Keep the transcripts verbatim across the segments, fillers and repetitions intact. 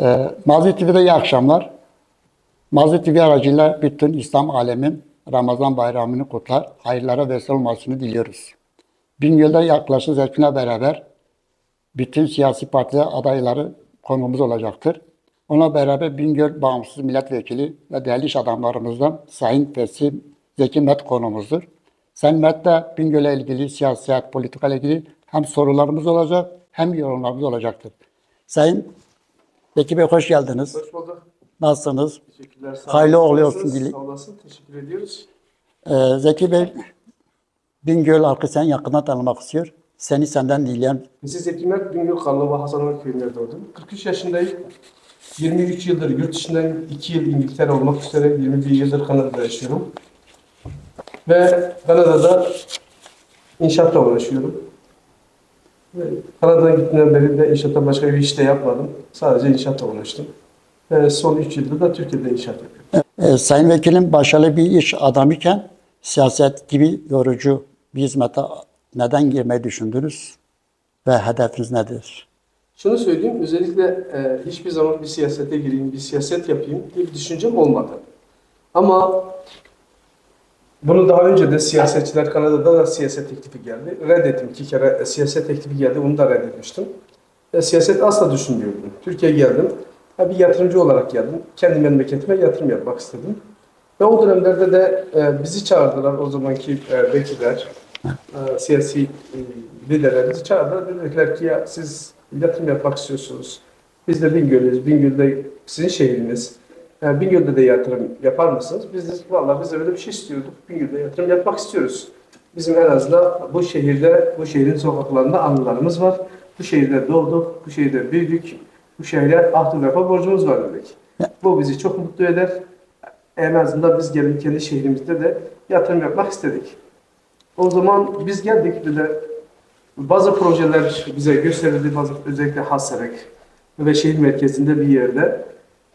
Ee, Mazi T V'de iyi akşamlar. Mazi T V aracıyla bütün İslam alemin Ramazan bayramını kutlar, hayırlara vesile olmasını diliyoruz. Bingöl'de yaklaşık zevkine beraber bütün siyasi partiler adayları konuğumuz olacaktır. Onunla beraber Bingöl Bağımsız Milletvekili ve değerli iş adamlarımızdan Sayın Fesih Zeki Met konuğumuzdur. Sayın Met de Bingöl'e ilgili siyaset, politika ile ilgili hem sorularımız olacak hem yorumlarımız olacaktır. Sayın Zeki Bey hoş geldiniz. Hoş bulduk. Nasılsınız? Teşekkürler. Sağ Hayırlı olun. oluyorsun dili. Sağ olasın. Teşekkür ediyoruz. Ee, Zeki Bey, Bingöl halkı seni yakından tanımak istiyor. Seni senden dinleyen. Mesih Zeki Mert, Bingöl Karlova Hasanova köyünde doğdum. kırk üç yaşındayım. yirmi üç yıldır yurt dışından, iki yıl İngiltere olmak üzere yirmi bir yıldır Kanada'da yaşıyorum. Ve Kanada'da inşaatla uğraşıyorum. Ve Kanada'dan gittiğimden beri de inşaatta başka bir iş de yapmadım. Sadece inşaatla uğraştım. Ve son üç yıldır da Türkiye'de inşaat yapıyorum. Ee, Sayın Vekilim başarılı bir iş adamı iken siyaset gibi yorucu bir hizmete neden girmeyi düşündünüz ve hedefiniz nedir? Şunu söyleyeyim, özellikle e, hiçbir zaman bir siyasete gireyim, bir siyaset yapayım diye bir düşüncem olmadı. Ama bunu daha önce de siyasetçiler, Kanada'da da siyaset teklifi geldi. Reddettim. İki kere e, siyaset teklifi geldi, onu da reddetmiştim. E, siyaset asla düşünmüyordum. Türkiye'ye geldim, e, bir yatırımcı olarak geldim. Kendi memleketime yatırım yapmak istedim. Ve o dönemlerde de e, bizi çağırdılar, o zamanki e, vekiller, e, siyasi e, liderler bizi çağırdılar. Dediler ki ya siz yatırım yapmak istiyorsunuz. Biz de Bingöl'üz. Bingöl'de sizin şehriniz. Yani Bingöl'de de yatırım yapar mısınız? Biz de vallahi biz de böyle bir şey istiyorduk. Bingöl'de yatırım yapmak istiyoruz. Bizim en azından bu şehirde, bu şehrin sokaklarında anılarımız var. Bu şehirde doğduk, bu şehirde büyüdük. Bu şehre ahd-ı vefa borcumuz var dedik. Bu bizi çok mutlu eder. En azından biz gelip kendi şehrimizde de yatırım yapmak istedik. O zaman biz geldik bir de bazı projeler bize gösterildi, bazı özellikle Hasserek ve şehir merkezinde bir yerde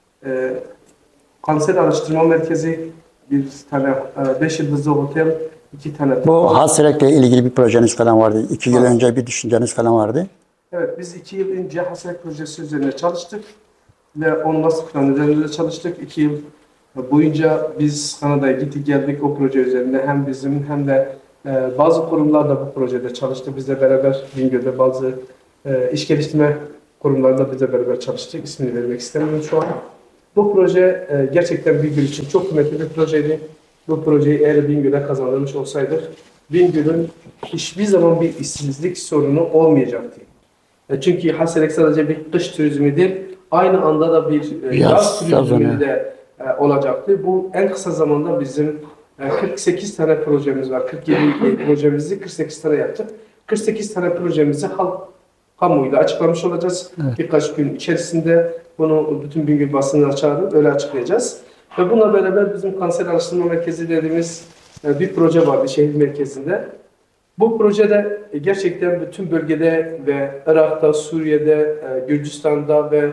e, kanser araştırma merkezi, bir tane e, beş yıldızlı otel, iki tane. Bu Hasrek'le ilgili bir projeniz falan vardı. İki yıl önce bir düşünceniz falan vardı. Evet, biz iki yıl önce Hasserek projesi üzerine çalıştık ve onun nasıl plan üzerinde çalıştık. İki yıl boyunca biz Kanada'ya gittik geldik o proje üzerinde hem bizim hem de Ee, bazı kurumlar da bu projede çalıştı. Bizle beraber Bingöl'de bazı e, iş geliştirme kurumlarında bizle beraber çalıştık. İsmini vermek istemiyorum şu an. Bu proje e, gerçekten Bingöl için çok kıymetli bir projeydi. Bu projeyi eğer Bingöl'e kazandırmış olsaydık, Bingöl'ün hiçbir zaman bir işsizlik sorunu olmayacaktı. E, çünkü Hasserek sadece bir kış turizmi değil, aynı anda da bir e, yaz turizmi de e, olacaktı. Bu en kısa zamanda bizim kırk sekiz tane projemiz var. kırk yedi projemizi kırk sekiz tane yaptık. kırk sekiz tane projemizi halk kamuoyuyla açıklamış olacağız. Evet. Birkaç gün içerisinde bunu bütün Bingöl basınına çağırıp öyle açıklayacağız. Ve bununla beraber bizim kanser araştırma merkezi dediğimiz bir proje vardı şehir merkezinde. Bu projede gerçekten bütün bölgede ve Irak'ta, Suriye'de, Gürcistan'da ve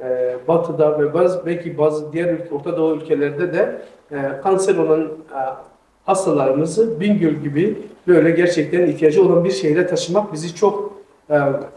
Batı'da ve bazı, belki bazı diğer ülke, Orta Doğu ülkelerde de e, kanser olan e, hastalarımızı Bingöl gibi böyle gerçekten ihtiyacı olan bir şehre taşımak bizi çok e,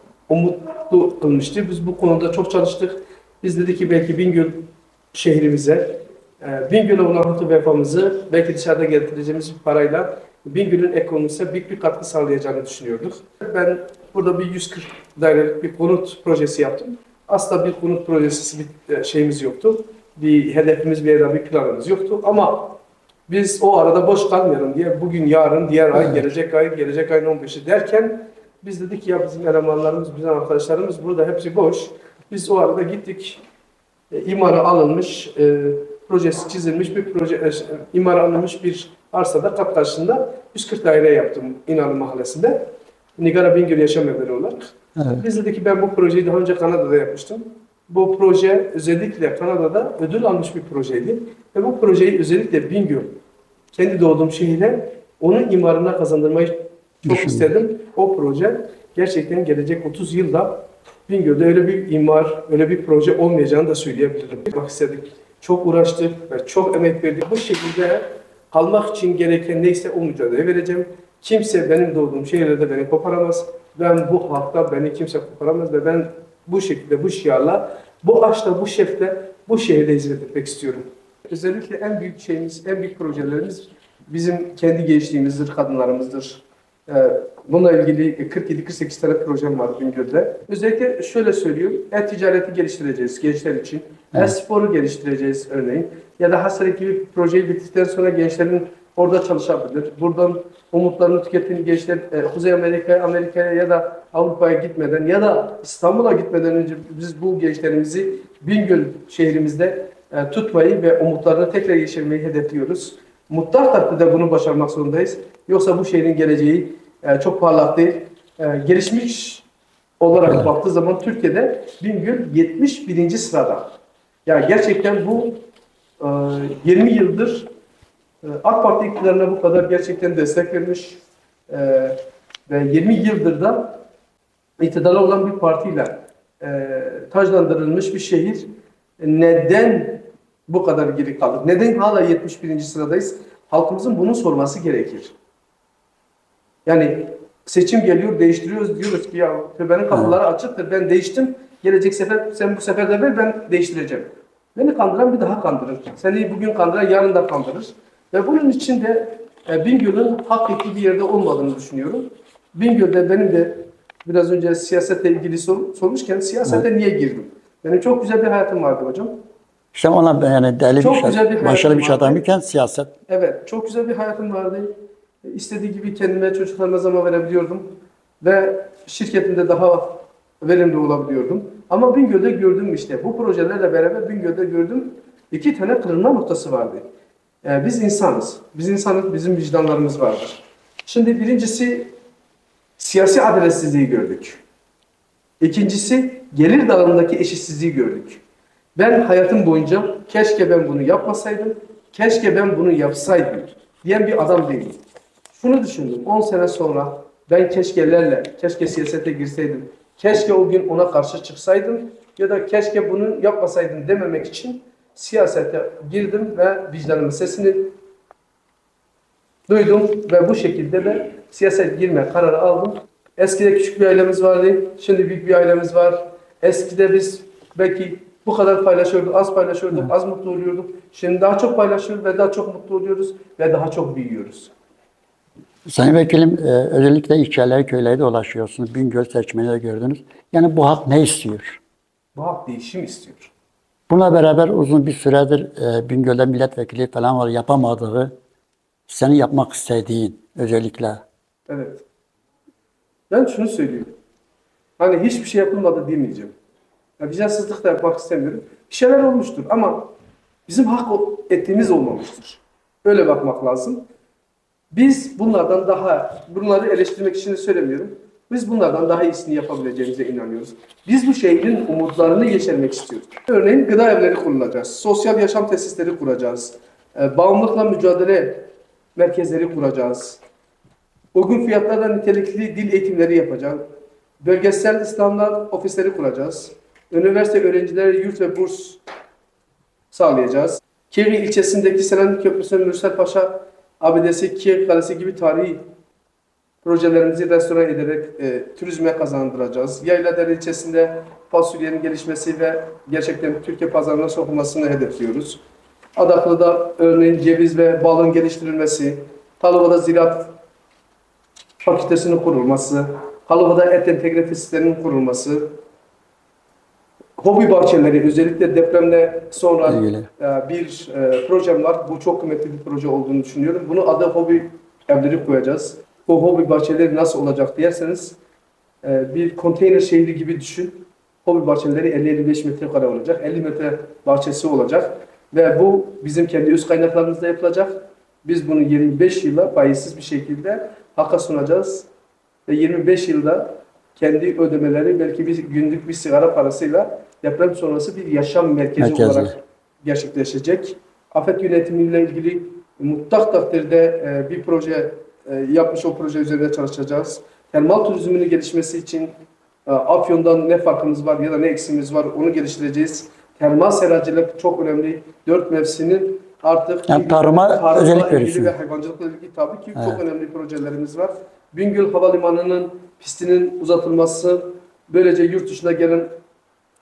umutlu kılmıştı. Biz bu konuda çok çalıştık. Biz dedik ki belki Bingöl şehrimize, e, Bingöl'e olan hatı vefamızı belki dışarıda getireceğimiz bir parayla Bingöl'ün ekonomisine büyük bir katkı sağlayacağını düşünüyorduk. Ben burada bir yüz kırk dairelik bir konut projesi yaptım. Asla bir konut projesi bir şeyimiz yoktu. Bir hedefimiz, bir, bir planımız yoktu. Ama biz o arada boş kalmayalım diye bugün, yarın, diğer ay, evet. gelecek ay, gelecek ayın on beşi derken biz dedik ya bizim elemanlarımız, bizim arkadaşlarımız burada hepsi boş. Biz o arada gittik. E, imara alınmış, e, projesi çizilmiş bir proje, e, imara alınmış bir arsada kat karşısında yüz kırk daire yaptım İnanı Mahallesi'nde. Nigara Bingöl Yaşam Evleri olarak. Evet. Biz dedik ki ben bu projeyi daha önce Kanada'da yapmıştım. Bu proje özellikle Kanada'da ödül almış bir projeydi. Ve bu projeyi özellikle Bingöl, kendi doğduğum şehire, onun imarına kazandırmayı çok Düşünün. istedim. O proje gerçekten gelecek otuz yılda Bingöl'de öyle bir imar, öyle bir proje olmayacağını da söyleyebilirim. Bak istedik, çok uğraştık ve çok emek verdik. Bu şekilde kalmak için gereken neyse o mücadele vereceğim. Kimse benim doğduğum şehirde beni koparamaz. Ben bu halkta beni kimse koparamaz ve ben bu şekilde, bu şiarla, bu aşkla, bu şefle, bu şehirde hizmet etmek istiyorum. Özellikle en büyük şeyimiz, en büyük projelerimiz bizim kendi gençliğimizdir, kadınlarımızdır. Ee, Bununla ilgili kırk yedi kırk sekiz tane projem var Bingöl'de. Özellikle şöyle söylüyorum, e-ticareti geliştireceğiz gençler için. Evet. E-sporu geliştireceğiz örneğin. Ya da Hasret gibi bir projeyi bitirdikten sonra gençlerin orada çalışabilir. Buradan umutlarını tükettiğin gençler e, Kuzey Amerika'ya, Amerika'ya ya da Avrupa'ya gitmeden ya da İstanbul'a gitmeden önce biz bu gençlerimizi Bingöl şehrimizde e, tutmayı ve umutlarını tekrar yeşermeyi hedefliyoruz. Mutlak da bunu başarmak zorundayız. Yoksa bu şehrin geleceği e, çok parlak değil. E, gelişmiş olarak Evet. baktığı zaman Türkiye'de Bingöl yetmiş birinci sırada. Yani gerçekten bu e, yirmi yıldır e, AK Parti iktidarına bu kadar gerçekten destek vermiş e, ve yirmi yıldır da iktidarda olan bir partiyle e, taclandırılmış bir şehir. Neden bu kadar geri kaldık? Neden hala yetmiş birinci sıradayız? Halkımızın bunu sorması gerekir. Yani seçim geliyor, değiştiriyoruz, diyoruz ki ya benim kapıları açıktır, ben değiştim, gelecek sefer sen bu sefer de ver, ben değiştireceğim. Beni kandıran bir daha kandırır. Seni bugün kandıran yarın da kandırır. Ve bunun için de e, Bingöl'ün hak ettiği bir yerde olmadığını düşünüyorum. Bingöl'de benim de biraz önce siyasetle ilgili sor, sormuşken siyasete evet. niye girdim? Benim çok güzel bir hayatım vardı hocam. İşte ona yani deli Çok bir şey, güzel bir başarılı bir şey hayatım vardı. adamıyken siyaset. Evet, çok güzel bir hayatım vardı. İstediği gibi kendime, çocuklarıma zaman verebiliyordum. Ve şirketimde daha verimli olabiliyordum. Ama Bingöl'de gördüm işte, bu projelerle beraber Bingöl'de gördüm iki tane kırılma noktası vardı. Yani biz insanız. Biz insanız, bizim vicdanlarımız vardır. Şimdi birincisi siyasi adaletsizliği gördük. İkincisi gelir dağılımındaki eşitsizliği gördük. Ben hayatım boyunca keşke ben bunu yapmasaydım, keşke ben bunu yapsaydım diyen bir adam değilim. Şunu düşündüm, on sene sonra ben keşkelerle, keşke siyasete girseydim, keşke o gün ona karşı çıksaydım ya da keşke bunu yapmasaydım dememek için siyasete girdim ve vicdanımın sesini duydum ve bu şekilde de siyasete girme kararı aldım. Eskide küçük bir ailemiz vardı, şimdi büyük bir ailemiz var. Eskide biz belki bu kadar paylaşıyorduk, az paylaşıyorduk, az mutlu oluyorduk. Şimdi daha çok paylaşıyoruz ve daha çok mutlu oluyoruz ve daha çok büyüyoruz. Sayın Vekilim, e, özellikle ilçeleri, köyleri dolaşıyorsunuz. Bingöl seçmeni de gördünüz. Yani bu halk ne istiyor? Bu halk değişim istiyor. Buna beraber uzun bir süredir e, Bingöl'de milletvekili falan var yapamadığı, senin yapmak istediğin özellikle. Evet. Ben şunu söylüyorum. Hani hiçbir şey yapılmadı demeyeceğim. Yani vicdansızlık da yapmak istemiyorum. Bir şeyler olmuştur ama bizim hak ettiğimiz olmamıştır. Öyle bakmak lazım. Biz bunlardan daha, bunları eleştirmek için de söylemiyorum. Biz bunlardan daha iyisini yapabileceğimize inanıyoruz. Biz bu şehrin umutlarını yeşermek istiyoruz. Örneğin gıda evleri kurulacağız, sosyal yaşam tesisleri kuracağız, bağımlılıkla mücadele merkezleri kuracağız. Uygun fiyatlarla nitelikli dil eğitimleri yapacağız. Bölgesel İslamlar ofisleri kuracağız. Üniversite öğrencileri yurt ve burs sağlayacağız. Kiri ilçesindeki Selanik Köprüsü, Mürsel Paşa Abidesi, Kiev Kalesi gibi tarihi projelerimizi restore ederek e, turizme kazandıracağız. Yayladere ilçesinde fasulyenin gelişmesi ve gerçekten Türkiye pazarına sokulmasını hedefliyoruz. Adaklı'da örneğin ceviz ve balın geliştirilmesi, Talova'da ziraat fakültesinin kurulması, Halova'da et entegre tesislerinin kurulması, hobi bahçeleri, özellikle depremle sonra e, bir e, projem var. Bu çok kıymetli bir proje olduğunu düşünüyorum. Bunu adı hobi evleri koyacağız. Bu hobi bahçeleri nasıl olacak derseniz e, bir konteyner şehri gibi düşün. Hobi bahçeleri elli elli beş metrekare olacak. elli metre bahçesi olacak. Ve bu bizim kendi öz kaynaklarımızda yapılacak. Biz bunu yirmi beş yıla faizsiz bir şekilde halka sunacağız. Ve yirmi beş yılda kendi ödemeleri belki bir günlük bir sigara parasıyla deprem sonrası bir yaşam merkezi, merkezi. olarak gerçekleşecek. Afet yönetimiyle ilgili mutlak takdirde e, bir proje e, yapmış, o proje üzerinde çalışacağız. Termal turizminin gelişmesi için e, Afyon'dan ne farkımız var ya da ne eksimiz var onu geliştireceğiz. Termal seracılık çok önemli. Dört mevsinin artık yani tarıma özellik ilgili ve hayvancılıkla ilgili tabii ki evet. çok önemli projelerimiz var. Bingöl Havalimanı'nın pistinin uzatılması, böylece yurt dışına gelen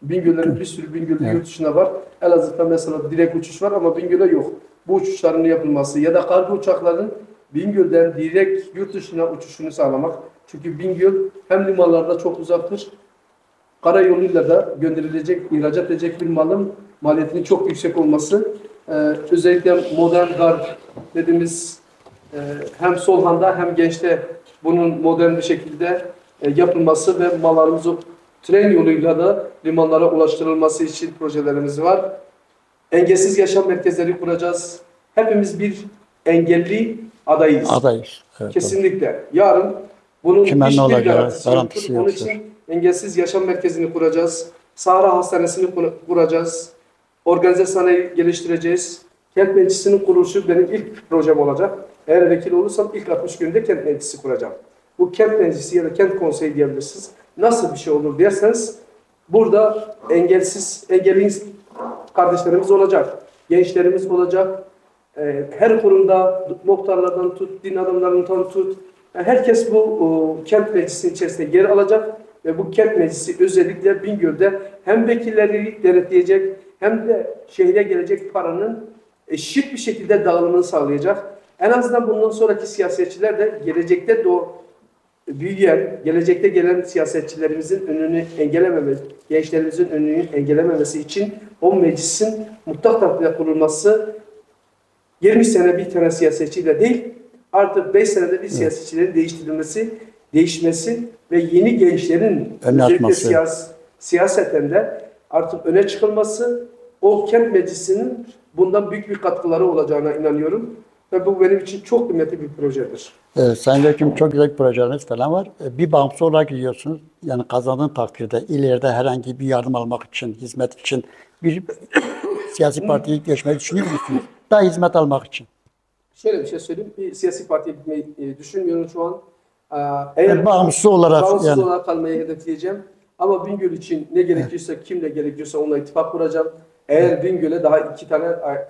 Bingöl'lerin bir sürü Bingöl'de yurt dışında var. Elazığ'da mesela direkt uçuş var ama Bingöl'e yok. Bu uçuşların yapılması ya da kargo uçaklarının Bingöl'den direkt yurt dışına uçuşunu sağlamak. Çünkü Bingöl hem limanlarda çok uzaktır. Karayoluyla da gönderilecek, ihracat edecek bir malın maliyetinin çok yüksek olması. Ee, özellikle modern gar dediğimiz e, hem Solhan'da hem Genç'te bunun modern bir şekilde e, yapılması ve mallarımızı tren yoluyla da limanlara ulaştırılması için projelerimiz var. Engelsiz yaşam merkezleri kuracağız. Hepimiz bir engelli adayız. Adayız. Evet, Kesinlikle. Yarın bunun Kime ne hiçbir olacağı garantisi garantisi yoktur. Onun yoktur. için engelsiz yaşam merkezini kuracağız. Sahra Hastanesi'ni kur- kuracağız. Organize sanayi geliştireceğiz. Kent Meclisi'nin kuruluşu benim ilk projem olacak. Eğer vekil olursam ilk altmış günde Kent Meclisi kuracağım. Bu Kent Meclisi ya da Kent Konseyi diyebilirsiniz. Nasıl bir şey olur derseniz burada engelsiz, engelli kardeşlerimiz olacak. Gençlerimiz olacak. Ee, Her kurumda muhtarlardan tut, din adamlarından tut. Yani herkes bu o, Kent Meclisi'nin içerisinde yer alacak ve bu Kent Meclisi özellikle Bingöl'de hem vekilleri denetleyecek hem de şehre gelecek paranın eşit bir şekilde dağılımını sağlayacak. En azından bundan sonraki siyasetçiler de gelecekte doğ büyüyen, gelecekte gelen siyasetçilerimizin önünü engellememesi, gençlerimizin önünü engellememesi için o meclisin mutlak tahtaya kurulması yirmi sene bir tane siyasetçiyle değil, artık beş senede bir siyasetçilerin değiştirilmesi, değişmesi ve yeni gençlerin Önüne özellikle atması. siyas siyaseten de artık öne çıkılması, o kent meclisinin bundan büyük bir katkıları olacağına inanıyorum. Ve bu benim için çok kıymetli bir projedir. Evet, Sayın Vekilim çok güzel projeleriniz falan var. E, Bir bağımsız olarak gidiyorsunuz. Yani kazandığın takdirde ileride herhangi bir yardım almak için, hizmet için bir siyasi partiye geçmeyi düşünüyor musunuz? Daha hizmet almak için. Şöyle bir şey söyleyeyim. Bir siyasi partiye gitmeyi e, düşünmüyorum şu an. Aa, Eğer Yani bağımsız olarak bağımsız yani. olarak kalmayı hedefleyeceğim. Ama Bingöl için ne gerekiyorsa, kimle gerekiyorsa onunla ittifak kuracağım. Eğer Bingöl'e daha iki tane a-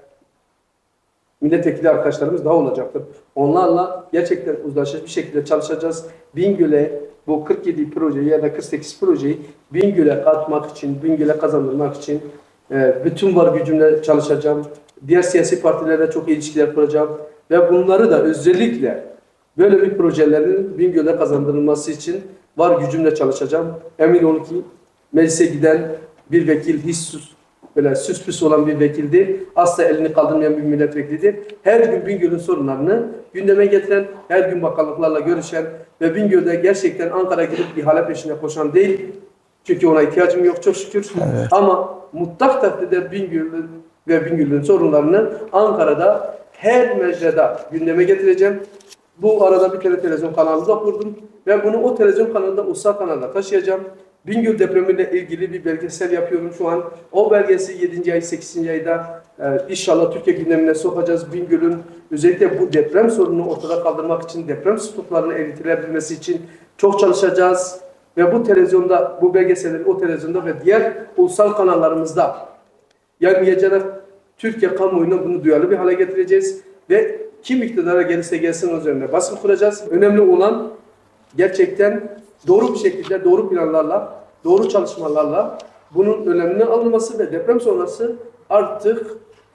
milletvekili arkadaşlarımız daha olacaktır. Onlarla gerçekten uzlaşmış bir şekilde çalışacağız. Bingöl'e bu kırk yedi projeyi ya da kırk sekiz projeyi Bingöl'e katmak için, Bingöl'e kazandırmak için e, bütün var gücümle çalışacağım. Diğer siyasi partilerle çok iyi ilişkiler kuracağım. Ve bunları da özellikle böyle bir projelerin Bingöl'e kazandırılması için var gücümle çalışacağım. Emin olun ki meclise giden bir vekil hiç sus, böyle süs püs olan bir vekil değil. Asla elini kaldırmayan bir milletvekilidir. Her gün Bingöl'ün sorunlarını gündeme getiren, her gün bakanlıklarla görüşen ve Bingöl'de gerçekten Ankara'ya gidip ihale peşine koşan değil. Çünkü ona ihtiyacım yok çok şükür. Evet. Ama mutlak takdirde Bingöl'ün ve Bingöl'ün sorunlarını Ankara'da her mecrada gündeme getireceğim. Bu arada bir tane televizyon kanalı da kurdum ve bunu o televizyon kanalında ulusal kanalda taşıyacağım. Bingöl depremiyle ilgili bir belgesel yapıyorum şu an. O belgesi yedinci ay, sekizinci ayda e, inşallah Türkiye gündemine sokacağız. Bingöl'ün özellikle bu deprem sorununu ortada kaldırmak için, deprem stoplarının eritilebilmesi için çok çalışacağız. Ve bu televizyonda, bu belgeselleri o televizyonda ve diğer ulusal kanallarımızda yayınlayacarak Türkiye kamuoyuna bunu duyarlı bir hale getireceğiz. Ve kim iktidara gelirse gelsin üzerine baskı kuracağız. Önemli olan gerçekten doğru bir şekilde, doğru planlarla, doğru çalışmalarla bunun önemine alınması ve deprem sonrası artık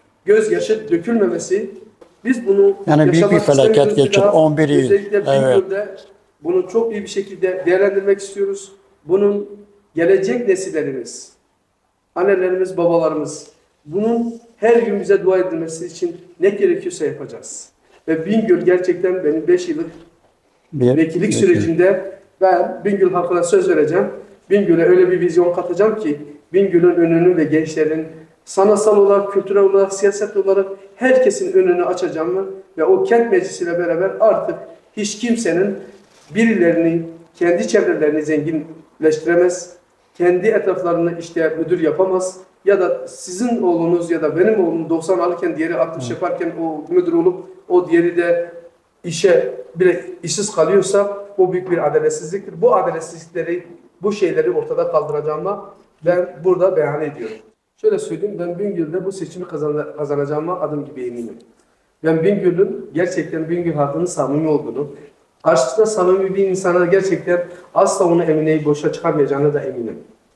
gözyaşı dökülmemesi. Biz bunu Yani büyük yaşamak bir felaket istemiyoruz geçir, daha. on bir il. Özellikle Evet. Bingöl'de bunu çok iyi bir şekilde değerlendirmek istiyoruz. Bunun gelecek nesillerimiz, annelerimiz, babalarımız bunun her gün bize dua edilmesi için ne gerekiyorsa yapacağız. Ve Bingöl gerçekten benim beş yıllık Bir, vekillik vekil. sürecinde ben Bingöl halkına söz vereceğim. Bingöl'e öyle bir vizyon katacağım ki Bingöl'ün önünü ve gençlerin sanatsal olarak, kültürel olarak, siyaset olarak herkesin önünü açacağım ve o kent meclisiyle beraber artık hiç kimsenin birilerini, kendi çevrelerini zenginleştiremez, kendi etraflarını işte müdür yapamaz ya da sizin oğlunuz ya da benim oğlum doksan alırken diğeri altmış yaparken o müdür olup o diğeri de işe bile işsiz kalıyorsa bu büyük bir adaletsizliktir. Bu adaletsizlikleri, bu şeyleri ortada kaldıracağıma ben burada beyan ediyorum. Şöyle söyleyeyim, ben Bingöl'de bu seçimi kazan kazanacağıma adım gibi eminim. Ben Bingöl'ün gerçekten Bingöl halkının samimi olduğunu, karşısında samimi bir insana gerçekten asla onu emineyi boşa çıkarmayacağına da eminim.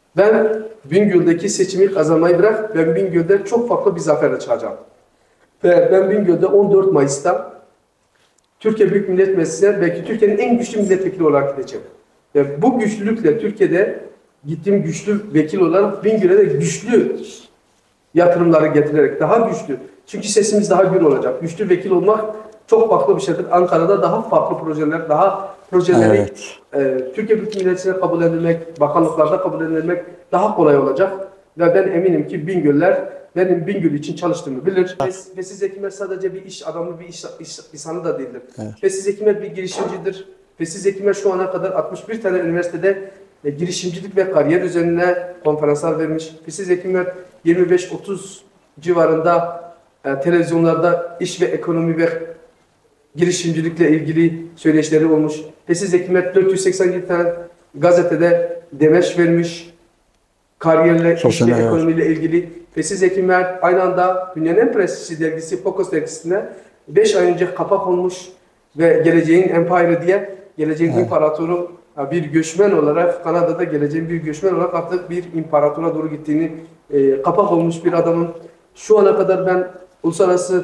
Ben Bingöl'deki seçimi kazanmayı bırak, ben Bingöl'de çok farklı bir zaferle çıkacağım. Ve ben Bingöl'de on dört Mayıs'ta Türkiye Büyük Millet Meclisi'ne belki Türkiye'nin en güçlü milletvekili olarak gideceğim. Ve bu güçlülükle Türkiye'de gittiğim güçlü vekil olarak Bingöl'e de güçlü yatırımları getirerek daha güçlü. Çünkü sesimiz daha gür olacak. Güçlü vekil olmak çok farklı bir şeydir. Ankara'da daha farklı projeler, daha projeleri Evet. e, Türkiye Büyük Millet Meclisi'ne kabul edilmek, bakanlıklarda kabul edilmek daha kolay olacak. Ve ben eminim ki Bingöller benim Bingöl için çalıştığımı bilir. Fes- Fesiz Ekimer sadece bir iş adamı, bir iş, iş insanı da değildir. Evet. Fesiz Ekimer bir girişimcidir. Fesiz Ekimer şu ana kadar altmış bir tane üniversitede e, girişimcilik ve kariyer üzerine konferanslar vermiş. Fesiz Ekimer yirmi beş otuz civarında e, televizyonlarda iş ve ekonomi ve girişimcilikle ilgili söyleşileri olmuş. Fesiz Ekimer dört yüz seksen yedi tane gazetede demeç vermiş. Kariyerle, iş Sosyal ve hayat. ekonomiyle ilgili. Fesiz Ekimer aynı anda dünyanın en prestijli dergisi Focus dergisine beş ay önce kapak olmuş ve Geleceğin Empire diye Geleceğin Evet. İmparatoru bir göçmen olarak Kanada'da geleceğin bir göçmen olarak artık bir imparatora doğru gittiğini e, kapak olmuş bir adamın. Şu ana kadar ben uluslararası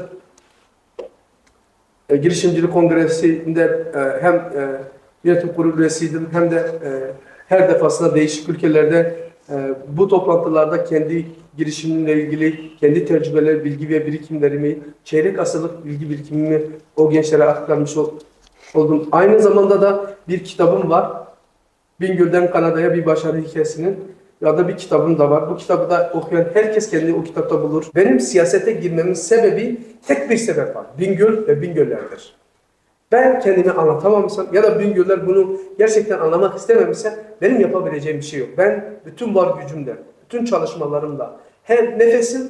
e, girişimcilik kongresinde e, hem e, yönetim kurulu üyesiydim hem de e, her defasında değişik ülkelerde e, bu toplantılarda kendi girişimimle ilgili kendi tecrübeler, bilgi ve birikimlerimi, çeyrek asırlık bilgi birikimimi o gençlere aktarmış ol- oldum. Aynı zamanda da bir kitabım var. Bingöl'den Kanada'ya bir başarı hikayesinin ya da bir kitabım da var. Bu kitabı da okuyan herkes kendini o kitapta bulur. Benim siyasete girmemin sebebi tek bir sebep var. Bingöl ve Bingöllerdir. Ben kendimi anlatamamışsam ya da Bingöller bunu gerçekten anlamak istememişse benim yapabileceğim bir şey yok. Ben bütün var gücümle, bütün çalışmalarımla, her nefesim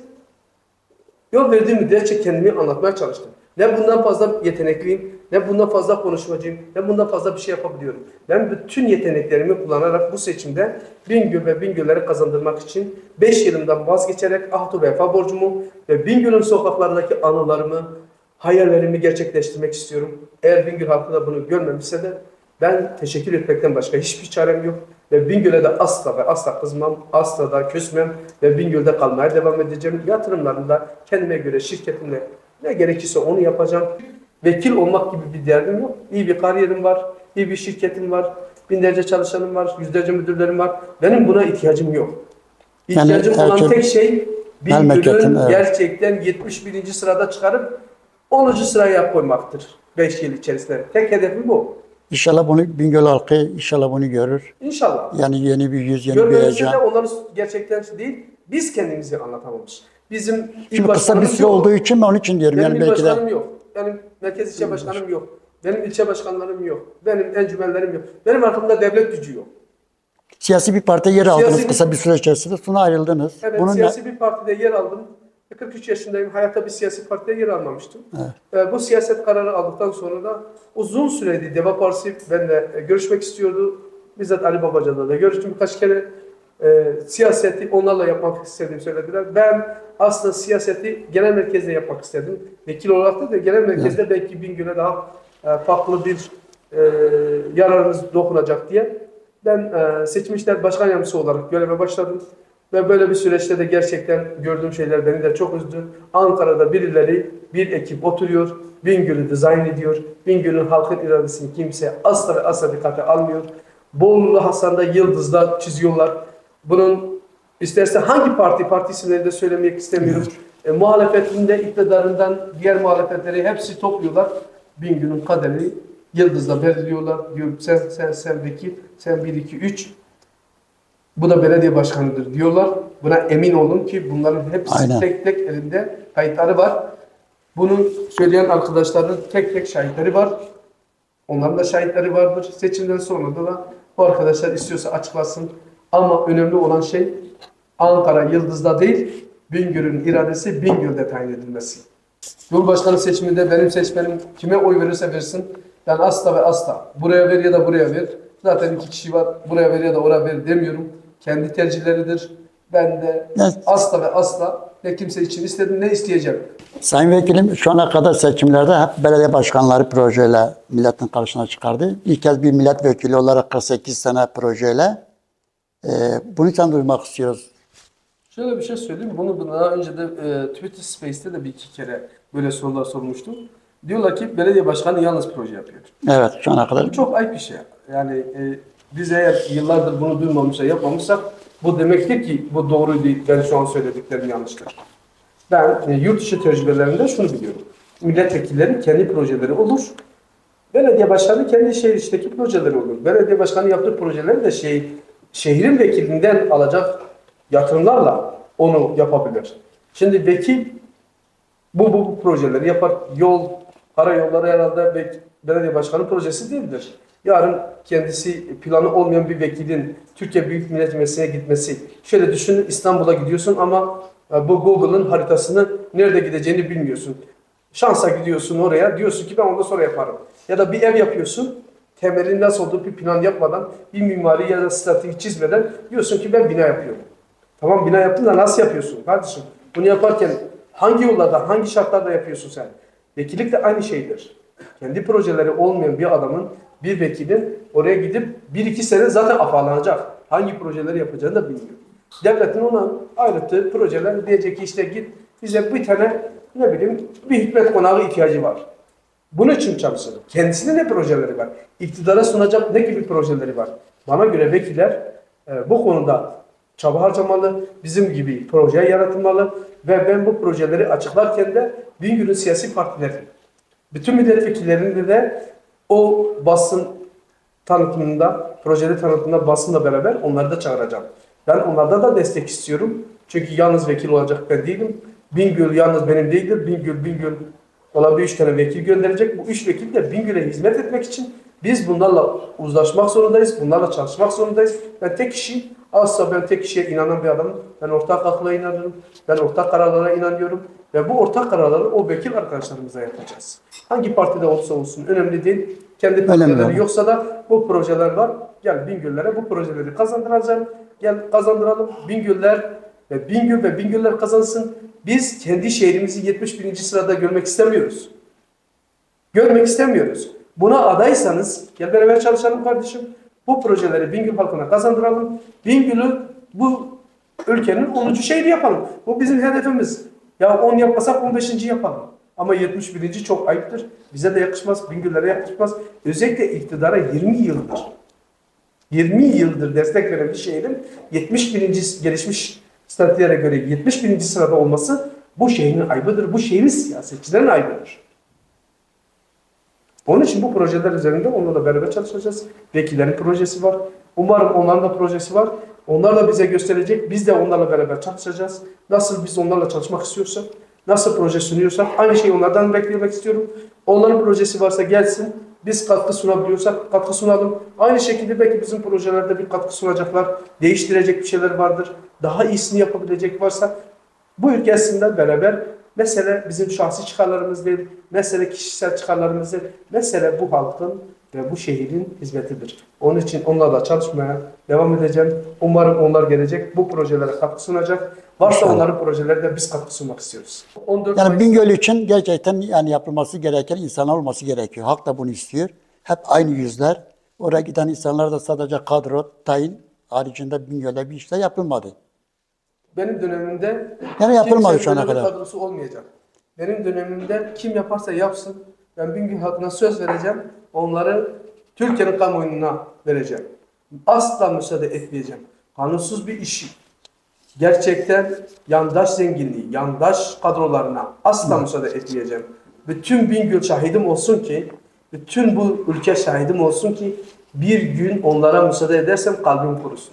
yol verdiğim müddetçe kendimi anlatmaya çalıştım. Ne bundan fazla yetenekliyim, ne bundan fazla konuşmacıyım, ne bundan fazla bir şey yapabiliyorum. Ben bütün yeteneklerimi kullanarak bu seçimde Bingöl ve Bingölleri kazandırmak için beş yılımdan vazgeçerek ahd-ı vefa borcumu ve Bingöl'ün sokaklarındaki anılarımı, hayallerimi gerçekleştirmek istiyorum. Eğer Bingöl halkı da bunu görmemişse de ben teşekkür etmekten başka hiçbir çarem yok. Ve Bingöl'e de asla ve asla kızmam, asla da küsmem ve Bingöl'de kalmaya devam edeceğim. Yatırımlarımda kendime göre şirketimle ne gerekirse onu yapacağım. Vekil olmak gibi bir derdim yok. İyi bir kariyerim var, iyi bir şirketim var, binlerce çalışanım var, yüzlerce müdürlerim var. Benim buna ihtiyacım yok. İhtiyacım Yani olan erkek- tek şey Memleketin, Bingöl'ün evet. gerçekten yetmiş birinci sırada çıkarıp onuncu sıraya koymaktır. beş yıl içerisinde. Tek hedefim bu. İnşallah bunu Bingöl halkı inşallah bunu görür. İnşallah. Yani yeni bir yüz, yeni bir Görmemizde de heyecan. onların gerçekten değil, biz kendimizi anlatamamışız. Bizim il Şimdi kısa bir başkanımız süre yok. olduğu için ben onun için diyorum. Benim Yani il belki de başkanım yok. Benim merkez ilçe başkanım yok. Benim ilçe başkanlarım yok. Benim encümenlerim yok. Benim arkamda devlet gücü yok. siyasi bir partiye yer Siyasi aldınız bir- kısa bir süre içerisinde. Sonra ayrıldınız. Evet, Bunun siyasi bir partide yer aldım. kırk üç yaşındayım. Hayatta bir siyasi partide yer almamıştım. Ee, bu siyaset kararı aldıktan sonra da uzun süreli Deva Partisi benimle e, görüşmek istiyordu. Bizzat Ali Babacan'la da görüştüm birkaç kere. Ee, siyaseti onlarla yapmak istediğimi söylediler. Ben aslında siyaseti genel merkezde yapmak istedim. Vekil olarak da, da genel merkezde belki Bingöl'e daha e, farklı bir e, yararımız dokunacak diye. Ben e, seçmişler başkan yardımcısı olarak göreve başladım. Ve böyle bir süreçte de gerçekten gördüğüm şeyler beni de çok üzdü. Ankara'da birileri, bir ekip oturuyor, Bingöl'ü dizayn ediyor. Bingöl'ün halkın iradesini kimse asla ve asla dikkate almıyor. Bolu Hasan'da yıldızlar çiziyorlar. Bunun isterse hangi parti, parti isimlerini de söylemek istemiyorum. E, muhalefetinde, iktidarından diğer muhalefetleri hepsi topluyorlar. Bingöl'ün kaderini yıldızla belirliyorlar. Diyor sen, sen, sen vekil, sen bir, iki, üç. Bu da belediye başkanıdır diyorlar. Buna emin olun ki bunların hepsi Aynen. tek tek elinde kayıtları var. Bunu söyleyen arkadaşların tek tek şahitleri var. Onların da şahitleri vardır. Seçimden sonra da, da bu arkadaşlar istiyorsa açıklasın. Ama önemli olan şey Ankara Yıldız'da değil, Bingöl'ün iradesi Bingöl'de tayin edilmesi. Cumhurbaşkanı seçiminde benim seçmenim kime oy verirse versin. Yani asla ve asla buraya ver ya da buraya ver. Zaten iki kişi var. Buraya ver ya da oraya ver demiyorum. Kendi tercihleridir. Ben de Evet. asla ve asla ne kimse için istedim ne isteyeceğim. Sayın Vekilim şu ana kadar seçimlerde hep belediye başkanları projeyle milletin karşısına çıkardı. İlk kez bir milletvekili olarak kırk sekiz sene projeyle Ee, bunu sen duymak istiyoruz. Şöyle bir şey söyleyeyim. Bunu daha önce de e, Twitter Space'te de bir iki kere böyle sorular sormuştum. Diyorlar ki belediye başkanı yalnız proje yapıyor. Evet, şu ana kadar. Bu çok ayıp bir şey. Yani e, biz eğer yıllardır bunu duymamışsa, yapmamışsak bu demektir ki bu doğru değil. Ben şu an söylediklerim yanlıştır. Ben e, yurt dışı tecrübelerinde şunu biliyorum. Milletvekilleri kendi projeleri olur. Belediye başkanı kendi şehir içindeki projeleri olur. Belediye başkanı yaptığı projeleri de şey, şehrin vekilinden alacak yatırımlarla onu yapabilir. Şimdi vekil bu, bu, bu projeleri yapar. Yol, karayolları herhalde bek- belediye başkanı projesi değildir. Yarın kendisi planı olmayan bir vekilin Türkiye Büyük Millet Meclisi'ne gitmesi. Şöyle düşünün, İstanbul'a gidiyorsun ama e, bu Google'ın haritasını nerede gideceğini bilmiyorsun. Şansa gidiyorsun oraya, diyorsun ki ben ondan sonra yaparım. Ya da bir ev yapıyorsun, temelin nasıl olduğu bir plan yapmadan, bir mimari ya da strateji çizmeden diyorsun ki ben bina yapıyorum. Tamam, bina yaptın da nasıl yapıyorsun kardeşim? Bunu yaparken hangi yollarda, hangi şartlarda yapıyorsun sen? Vekillik de aynı şeydir. Kendi projeleri olmayan bir adamın, bir vekilin oraya gidip bir iki sene zaten afalanacak. Hangi projeleri yapacağını da bilmiyor. Devletin ona ayrıttığı projeler diyecek ki işte git bize bir tane ne bileyim bir hükümet konağı ihtiyacı var. Bunun için çalışır. Kendisine ne projeleri var? İktidara sunacak ne gibi projeleri var? Bana göre vekiller e, bu konuda çaba harcamalı, bizim gibi proje yaratılmalı ve ben bu projeleri açıklarken de Bingöl'ün siyasi partileri, bütün milletvekillerinde de o basın tanıtımında, projeli tanıtımında basınla beraber onları da çağıracağım. Ben onlarda da destek istiyorum. Çünkü yalnız vekil olacak ben değilim. Bingöl yalnız benim değildir. Bingöl, Bingöl olan bir üç tane vekil gönderecek. Bu üç vekil de Bingöl'e hizmet etmek için biz bunlarla uzlaşmak zorundayız. Bunlarla çalışmak zorundayız. Ben tek kişi, asla ben tek kişiye inanan bir adamım. Ben ortak akla inanıyorum. Ben ortak kararlara inanıyorum. Ve bu ortak kararları o vekil arkadaşlarımıza yapacağız. Hangi partide olsa olsun önemli değil. Kendi projeleri yoksa da bu projeler var. Gel Bingöl'lere bu projeleri kazandıracağım. Gel kazandıralım. Bingöl'ler ve Bingöl ve Bingöl'ler kazansın. Biz kendi şehrimizi yetmiş birinci sırada görmek istemiyoruz. Görmek istemiyoruz. Buna adaysanız gel beraber çalışalım kardeşim. Bu projeleri Bingöl halkına kazandıralım. Bingöl'ü bu ülkenin onuncu şehri yapalım. Bu bizim hedefimiz. Ya on yapmasak on beşinci yapalım. Ama yetmiş birinci çok ayıptır. Bize de yakışmaz, Bingöl'lere yakışmaz. Özellikle iktidara yirmi yıldır yirmi yıldır destek veren bir şehrin yetmiş birinci gelişmiş statülere göre yetmiş birinci sırada olması bu şehrin ayıbıdır. Bu şehrin siyasetçilerin ayıbıdır. Onun için bu projeler üzerinde onlarla beraber çalışacağız. Vekillerin projesi var. Umarım onların da projesi var. Onlar da bize gösterecek. Biz de onlarla beraber çalışacağız. Nasıl biz onlarla çalışmak istiyorsak, nasıl proje sunuyorsak aynı şeyi onlardan beklemek istiyorum. Onların projesi varsa gelsin. Biz katkı sunabiliyorsak katkı sunalım. Aynı şekilde belki bizim projelerde bir katkı sunacaklar. Değiştirecek bir şeyler vardır. Daha iyisini yapabilecek varsa buyur gelsinler beraber. Mesele bizim şahsi çıkarlarımız değil. Mesele kişisel çıkarlarımız değil. Mesele bu halkın ve bu şehrin hizmetidir. Onun için onlarla çalışmaya devam edeceğim. Umarım onlar gelecek. Bu projelere katkı sunacak. Varsa İnşallah. Onların projelerine biz katkı sunmak istiyoruz. Yani Bingöl için gerçekten yani yapılması gereken insanlar olması gerekiyor. Halk da bunu istiyor. Hep aynı yüzler. Oraya giden insanlar da sadece kadro, tayin haricinde Bingöl'e bir işler yapılmadı. Benim dönemimde yani yapılmadı şu ana kadar. Kadrosu olmayacak. Benim dönemimde kim yaparsa yapsın. Ben Bingöl halkına söz vereceğim. Onları Türkiye'nin kamuoyuna vereceğim. Asla müsaade etmeyeceğim. Kanunsuz bir işi gerçekten yandaş zenginliği, yandaş kadrolarına asla Hı. müsaade etmeyeceğim. Bütün Bingöl şahidim olsun ki, bütün bu ülke şahidim olsun ki bir gün onlara müsaade edersem kalbim kurusun.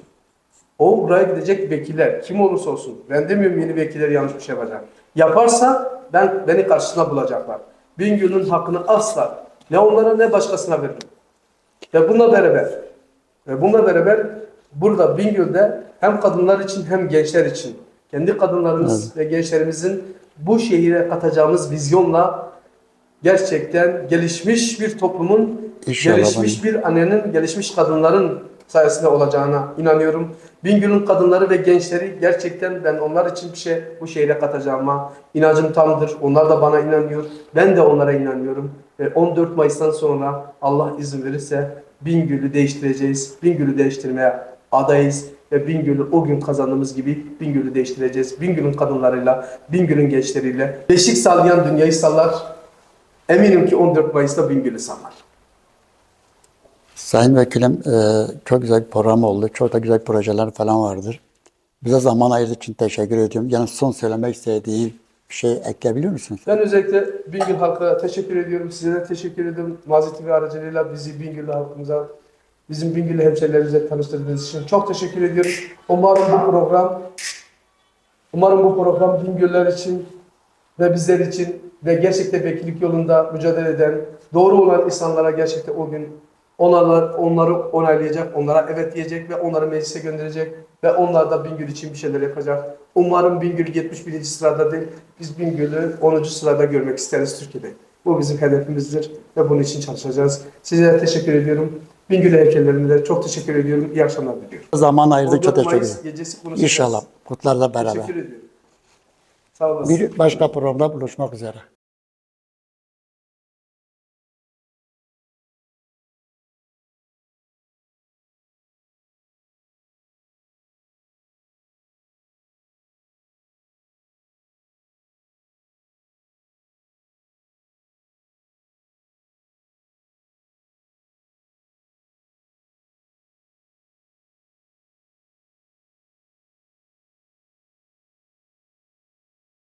O buraya gidecek vekiller kim olursa olsun, ben demiyorum yeni vekiller yanlış bir şey yapacak. Yaparsa ben beni karşısına bulacaklar. Bingöl'ün hakkını asla ne onlara ne başkasına veririm. Ve bununla beraber ve bununla beraber burada Bingöl'de hem kadınlar için hem gençler için kendi kadınlarımız evet. ve gençlerimizin bu şehire katacağımız vizyonla gerçekten gelişmiş bir toplumun, İnşallah gelişmiş ben. bir annenin, gelişmiş kadınların sayesinde olacağına inanıyorum. Bingöl'ün kadınları ve gençleri gerçekten ben onlar için bir şey bu şehre katacağıma inancım tamdır. Onlar da bana inanıyor. Ben de onlara inanıyorum. Ve on dört Mayıs'tan sonra Allah izin verirse Bingöl'ü değiştireceğiz. Bingöl'ü değiştirmeye adayız ve Bingöl'ü o gün kazandığımız gibi Bingöl'ü değiştireceğiz. Bingöl'ün kadınlarıyla, Bingöl'ün gençleriyle. Beşik sallayan dünyayı sallar. Eminim ki on dört Mayıs'ta Bingöl'ü sallar. Sayın Vekilim, e, çok güzel bir program oldu. Çok da güzel projeler falan vardır. Bize zaman ayırdığı için teşekkür ediyorum. Yani son söylemek istediği bir şey ekleyebilir misiniz? Ben özellikle Bingöl halkına teşekkür ediyorum. Size de teşekkür ediyorum. Mazi T V aracılığıyla bizi Bingöl halkımıza, bizim Bingöl hemşehrilerimize tanıştırdığınız için çok teşekkür ediyorum. Umarım bu program, umarım bu program Bingöller için ve bizler için ve gerçekten vekillik yolunda mücadele eden, doğru olan insanlara gerçekten o gün onları, onları onaylayacak, onlara evet diyecek ve onları meclise gönderecek ve onlar da Bingöl için bir şeyler yapacak. Umarım Bingöl yetmiş birinci sırada değil, biz Bingöl'ü onuncu sırada görmek isteriz Türkiye'de. Bu bizim hedefimizdir ve bunun için çalışacağız. Size de teşekkür ediyorum. Bingöl hemşehrilerime de çok teşekkür ediyorum. İyi akşamlar diliyorum. Zaman ayırdığı için on dört teşekkür Mayıs ederim. gecesi konuşacağız. İnşallah. Kutlarla beraber. Teşekkür ediyorum. Sağ olasın. Bir başka programda buluşmak üzere.